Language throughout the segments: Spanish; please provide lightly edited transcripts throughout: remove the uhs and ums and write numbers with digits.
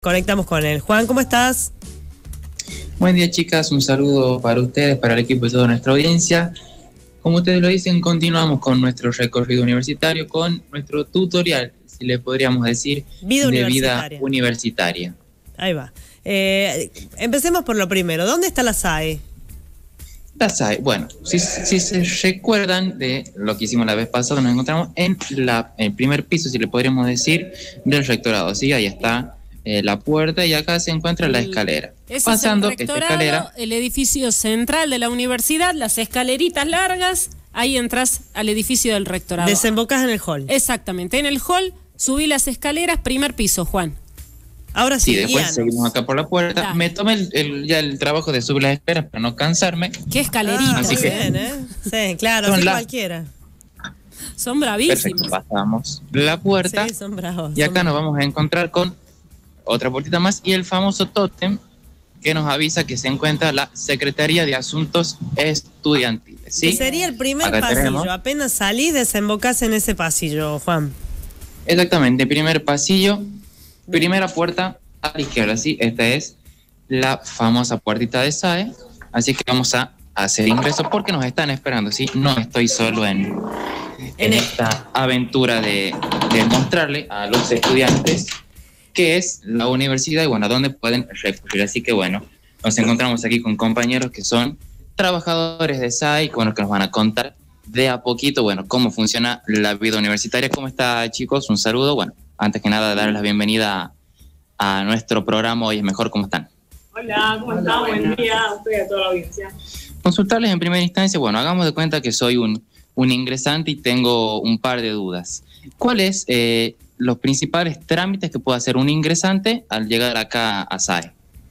conectamos con él. Juan, ¿cómo estás? Buen día, chicas, un saludo para ustedes, para el equipo y toda nuestra audiencia. Como ustedes lo dicen, continuamos con nuestro recorrido universitario, con nuestro tutorial, si le podríamos decir, Vida vida universitaria. Ahí va. Empecemos por lo primero. ¿Dónde está la SAE? La SAE, bueno, si se recuerdan de lo que hicimos la vez pasada, nos encontramos en el primer piso, si le podríamos decir, del rectorado. ¿Sí? Ahí está la puerta y acá se encuentra la escalera. Pasando esta escalera, el edificio central de la universidad, las escaleritas largas, ahí entras al edificio del rectorado. Desembocas en el hall. Exactamente, en el hall subí las escaleras, primer piso, Juan. Ahora sí, después seguimos acá por la puerta. Dale. Me tomé ya el trabajo de subir las escaleras para no cansarme. ¡Qué escalerita! Así que bien, ¿eh? Sí, claro, sí, cualquiera. Son bravísimos. Perfecto, pasamos la puerta. Sí, son bravos. Y acá nos vamos a encontrar con otra puertita más y el famoso tótem que nos avisa que se encuentra la Secretaría de Asuntos Estudiantiles. ¿Sí? Que sería el primer acá pasillo. Tenemos. Apenas salís, desembocás en ese pasillo, Juan. Exactamente, primer pasillo. Primera puerta a la izquierda, ¿sí? Esta es la famosa puertita de SAE. Así que vamos a hacer ingreso porque nos están esperando, ¿sí? No estoy solo en esta aventura de mostrarle a los estudiantes qué es la universidad y, bueno, a dónde pueden recurrir. Así que, bueno, nos encontramos aquí con compañeros que son trabajadores de SAE, bueno, que nos van a contar de a poquito, bueno, cómo funciona la vida universitaria. ¿Cómo está, chicos? Un saludo, bueno. Antes que nada, darles la bienvenida a nuestro programa Hoy es Mejor. ¿Cómo están? Hola, ¿cómo están? Buen día a ustedes y a toda la audiencia. Consultarles en primera instancia, bueno, hagamos de cuenta que soy un ingresante y tengo un par de dudas. ¿Cuáles los principales trámites que puede hacer un ingresante al llegar acá a SAE?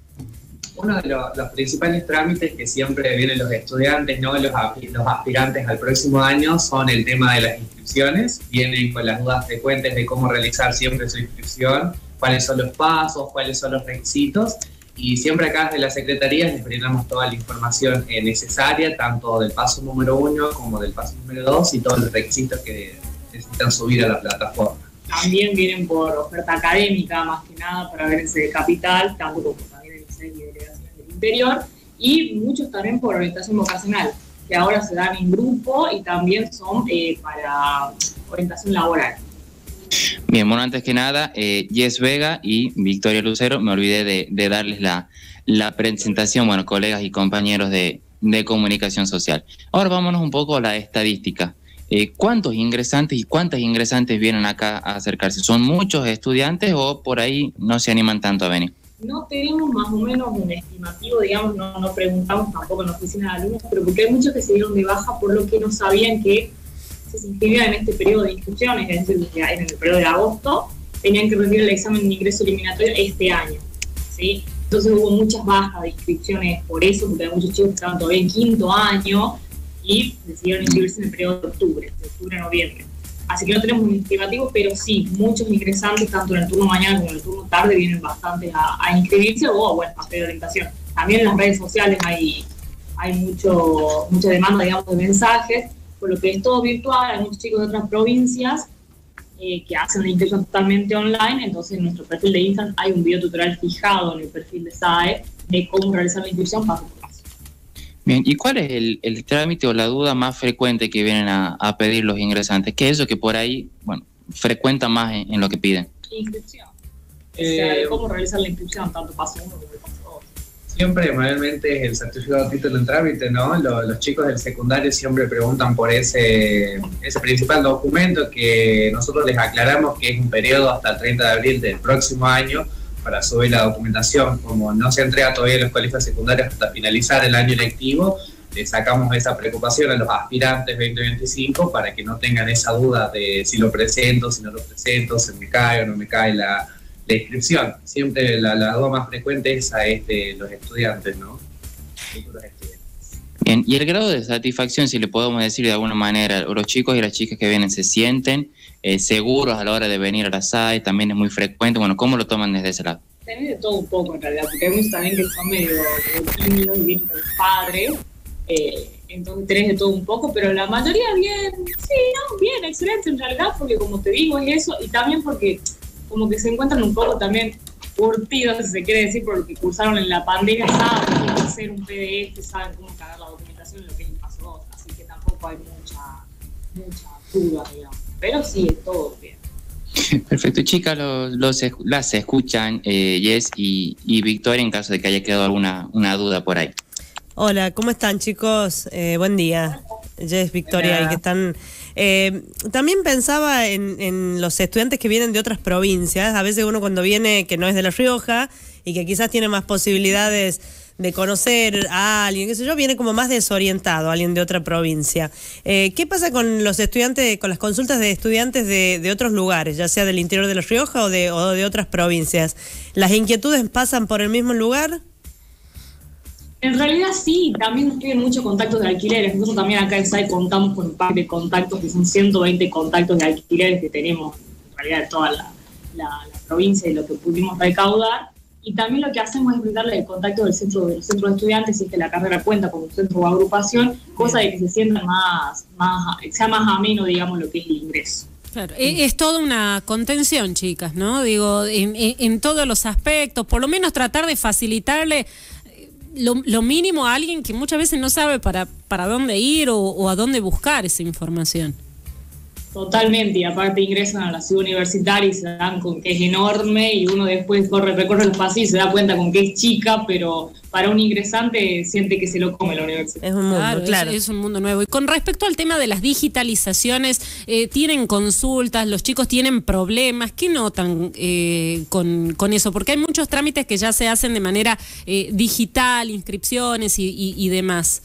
Uno de los principales trámites que siempre vienen los estudiantes, ¿no? los aspirantes al próximo año, son el tema de las inscripciones. Vienen con las dudas frecuentes de cómo realizar siempre su inscripción, cuáles son los pasos, cuáles son los requisitos. Y siempre acá desde la Secretaría les brindamos toda la información necesaria, tanto del paso número 1 como del paso número 2 y todos los requisitos que necesitan subir a la plataforma. También vienen por oferta académica, más que nada, para ver ese capital, tanto como también el CEL y delegaciones del interior, y muchos también por orientación vocacional, que ahora se dan en grupo y también son para orientación laboral. Bien, bueno, antes que nada, Jess Vega y Victoria Lucero, me olvidé de darles la presentación, bueno, colegas y compañeros de comunicación social. Ahora vámonos un poco a la estadística. ¿Cuántos ingresantes y cuántas ingresantes vienen acá a acercarse? ¿Son muchos estudiantes o por ahí no se animan tanto a venir? No tenemos más o menos un estimativo, digamos, no preguntamos tampoco en la oficina de alumnos, pero porque hay muchos que se dieron de baja por lo que no sabían que se inscribían en este periodo de inscripciones, es decir, en el periodo de agosto, tenían que rendir el examen de ingreso eliminatorio este año, ¿sí? Entonces hubo muchas bajas de inscripciones por eso, porque hay muchos chicos que estaban todavía en quinto año y decidieron inscribirse en el periodo de octubre a noviembre. Así que no tenemos un estimativo, pero sí, muchos ingresantes, tanto en el turno mañana como en el turno tarde, vienen bastante a inscribirse o, bueno, a pedir orientación. También en las redes sociales hay mucha demanda, digamos, de mensajes, por lo que es todo virtual. Hay muchos chicos de otras provincias que hacen la inscripción totalmente online, entonces en nuestro perfil de Instagram hay un video tutorial fijado en el perfil de SAE de cómo realizar la inscripción paso por paso. Bien, ¿y cuál es el trámite o la duda más frecuente que vienen a pedir los ingresantes? ¿Qué es eso que por ahí, bueno, frecuenta más en lo que piden? Inscripción. O sea, de cómo realizar la inscripción, tanto paso 1 como el paso 2. Siempre, manualmente, es el certificado de título en trámite, ¿no? Los chicos del secundario siempre preguntan por ese principal documento que nosotros les aclaramos que es un periodo hasta el 30 de abril del próximo año para subir la documentación. Como no se entrega todavía en los colegios secundarios hasta finalizar el año lectivo, le sacamos esa preocupación a los aspirantes 2025 para que no tengan esa duda de si lo presento, si no lo presento, se me cae o no me cae la inscripción. Siempre la duda más frecuente es esa de los estudiantes, ¿no? Bien, y el grado de satisfacción, si le podemos decir de alguna manera, los chicos y las chicas que vienen se sienten seguros a la hora de venir a la SAE, también es muy frecuente. Bueno, ¿cómo lo toman desde ese lado? Tenés de todo un poco en realidad, porque hay muchos también que son medio tímidos y vienen con los padres, entonces tenés de todo un poco, pero la mayoría bien, sí, no, bien, excelente en realidad, porque como te digo es eso, y también porque como que se encuentran un poco también curtidos, si se quiere decir, por lo que cursaron en la pandemia, saben cómo hacer un PDF, saben cómo cargar la documentación en lo que es el paso 2, así que tampoco hay mucha duda, digamos. Pero sí, es todo bien. Perfecto, chicas, las escuchan Jess y Victoria en caso de que haya quedado una duda por ahí. Hola, ¿cómo están, chicos? Buen día. Jess, Victoria, y que están... también pensaba en los estudiantes que vienen de otras provincias. A veces uno cuando viene que no es de La Rioja y que quizás tiene más posibilidades de conocer a alguien, qué sé yo, viene como más desorientado, alguien de otra provincia. ¿Qué pasa con los estudiantes, con las consultas de estudiantes de otros lugares, ya sea del interior de La Rioja o de otras provincias? ¿Las inquietudes pasan por el mismo lugar? En realidad sí, también nos piden muchos contactos de alquileres. Nosotros también acá en SAE contamos con un pack de contactos, que son 120 contactos de alquileres que tenemos en realidad de toda la provincia y lo que pudimos recaudar. Y también lo que hacemos es brindarle el contacto del centro de estudiantes, si es que la carrera cuenta con un centro o agrupación, cosa de que se sientan sea más ameno, digamos, lo que es el ingreso. Claro, es toda una contención, chicas, ¿no? Digo, en todos los aspectos, por lo menos tratar de facilitarle lo mínimo a alguien que muchas veces no sabe para dónde ir o a dónde buscar esa información. Totalmente, y aparte ingresan a la ciudad universitaria y se dan con que es enorme y uno después recorre los pasillos y se da cuenta con que es chica, pero para un ingresante siente que se lo come la universidad. Es un mundo, claro. Es un mundo nuevo. Y con respecto al tema de las digitalizaciones, ¿tienen consultas? ¿Los chicos tienen problemas? ¿Qué notan con eso? Porque hay muchos trámites que ya se hacen de manera digital, inscripciones y demás.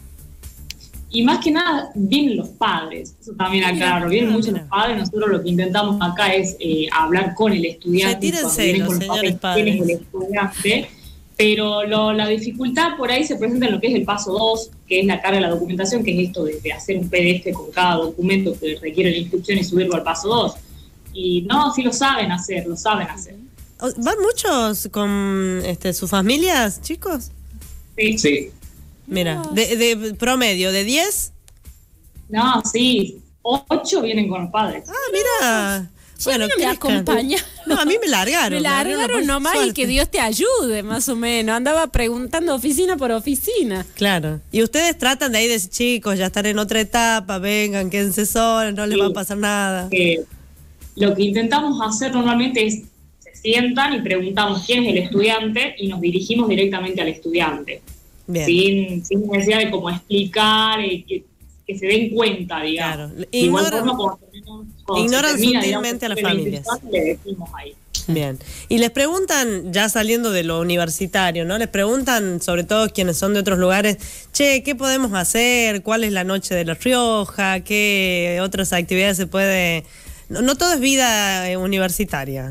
Y más que nada, vienen los padres, eso también aclaro, vienen muchos los padres. Nosotros lo que intentamos acá es hablar con el estudiante, señores padres. El estudiante, pero la dificultad por ahí se presenta en lo que es el paso 2, que es la carga de la documentación, que es esto de hacer un PDF con cada documento que requiere la inscripción y subirlo al paso 2. Y no, sí lo saben hacer. ¿Van muchos con sus familias, chicos? Sí. Mira, de promedio, ¿de 10? No, sí, 8 vienen con los padres. Ah, mira. Bueno, me acompaña. No, a mí me largaron. Me largaron nomás y que Dios te ayude, más o menos. Andaba preguntando oficina por oficina. Claro. Y ustedes tratan de ahí decir, chicos, ya están en otra etapa, vengan, quédense solos, no les va a pasar nada. Lo que intentamos hacer normalmente es, se sientan y preguntamos quién es el estudiante y nos dirigimos directamente al estudiante. Sin necesidad de como explicar, que se den cuenta, digamos. Claro. Ignoran sutilmente a las familias. Le decimos ahí. Bien. Y les preguntan, ya saliendo de lo universitario, ¿no? Les preguntan, sobre todo quienes son de otros lugares, che, ¿qué podemos hacer? ¿Cuál es la noche de La Rioja? ¿Qué otras actividades se puede...? No todo es vida universitaria,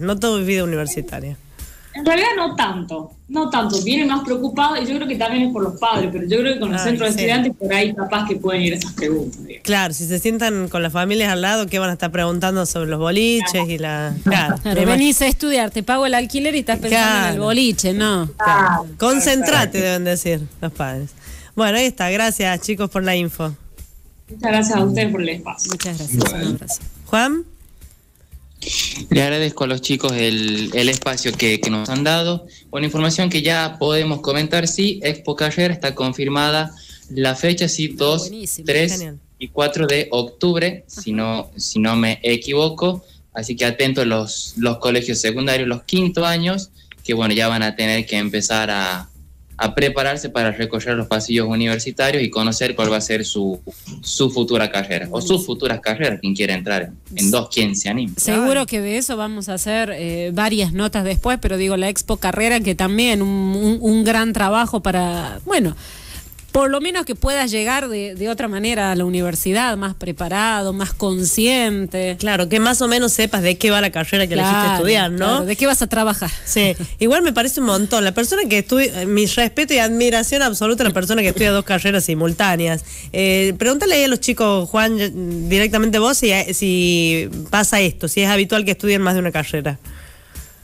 En realidad no tanto, vienen más preocupados y yo creo que también es por los padres, pero yo creo que con el centro de estudiantes por ahí capaz que pueden ir esas preguntas. Digamos. Claro, si se sientan con las familias al lado, ¿qué van a estar preguntando sobre los boliches y la...? Claro, venís a estudiar, te pago el alquiler y estás pensando en el boliche, ¿no? Claro. Concentrate, deben decir los padres. Bueno, ahí está, gracias chicos por la info. Muchas gracias a ustedes por el espacio. Muchas gracias, un abrazo. Juan. Le agradezco a los chicos el espacio que nos han dado. Una información que ya podemos comentar, sí, Expo Carrera está confirmada la fecha, sí, 2, 3 y 4 de octubre, si no me equivoco. Así que atentos los colegios secundarios, los 5º años, que bueno, ya van a tener que empezar a prepararse para recorrer los pasillos universitarios y conocer cuál va a ser su futura carrera, o sus futuras carreras, quien quiera entrar en 2, quien se anime. Seguro que de eso vamos a hacer varias notas después, pero digo, la Expo Carrera, que también un gran trabajo para, bueno, por lo menos que puedas llegar de otra manera a la universidad, más preparado, más consciente. Claro, que más o menos sepas de qué va la carrera que elegiste estudiar, ¿no? Claro, de qué vas a trabajar. Sí, igual me parece un montón. La persona que estudia, mi respeto y admiración absoluta a la persona que estudia 2 carreras simultáneas. Pregúntale ahí a los chicos, Juan, directamente vos, si pasa esto, si es habitual que estudien más de una carrera.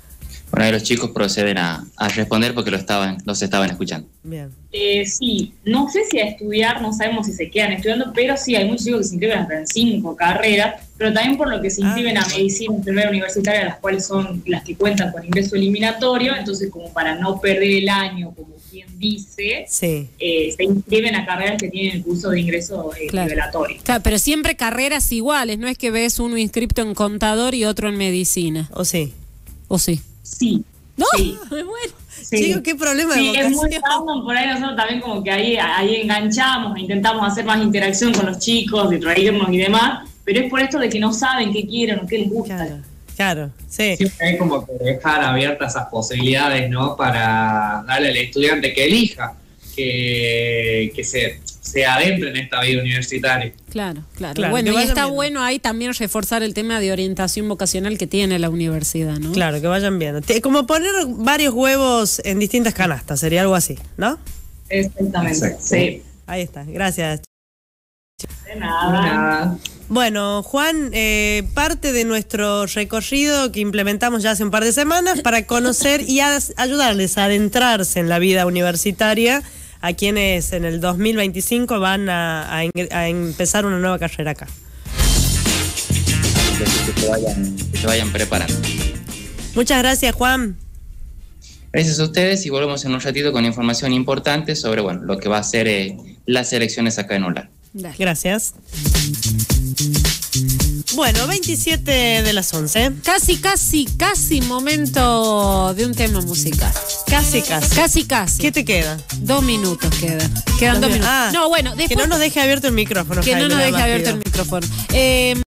Bueno, ahí los chicos proceden a responder porque los estaban escuchando. Bien. Sí, no sé si a estudiar, no sabemos si se quedan estudiando, pero sí, hay muchos chicos que se inscriben hasta en 5 carreras, pero también por lo que se inscriben a medicina, enfermera universitaria, las cuales son las que cuentan con ingreso eliminatorio, entonces como para no perder el año, como quien dice, Sí. Se inscriben a carreras que tienen el curso de ingreso nivelatorio. Claro, pero siempre carreras iguales, no es que ves uno inscripto en contador y otro en medicina. ¿O sí? ¿O sí? Sí. No, Sí. bueno. Sí. Chicos, qué problema de Sí, es muy vocación. random, por ahí nosotros también como que ahí enganchamos, intentamos hacer más interacción con los chicos, de reírnos y demás, pero es por esto de que no saben qué quieren o qué les gusta. Claro, claro, sí. Siempre hay como que dejar abiertas esas posibilidades, ¿no? Para darle al estudiante que elija, que se adentre en esta vida universitaria. Claro. Claro, Bueno, que y vayan está viendo. bueno ahí también reforzar el tema de orientación vocacional que tiene la universidad, ¿no? Claro, que vayan viendo. Como poner varios huevos en distintas canastas, sería algo así, ¿no? Exactamente, Exacto. sí. Ahí está, gracias. De nada. Bueno, Juan, parte de nuestro recorrido que implementamos ya hace un par de semanas para conocer y ayudarles a adentrarse en la vida universitaria a quienes en el 2025 van a empezar una nueva carrera acá. Que se vayan preparando. Muchas gracias, Juan. Gracias a ustedes y volvemos en un ratito con información importante sobre lo que va a ser las elecciones acá en UNLAR. Dale. Gracias. Bueno, 27 de las 11. Casi momento de un tema musical. Casi. Casi. ¿Qué te queda? 2 minutos quedan. Quedan 2 minutos. Ah, no, bueno, que después no nos deje abierto el micrófono. que no Jaime, nos nada deje más abierto pido. el micrófono.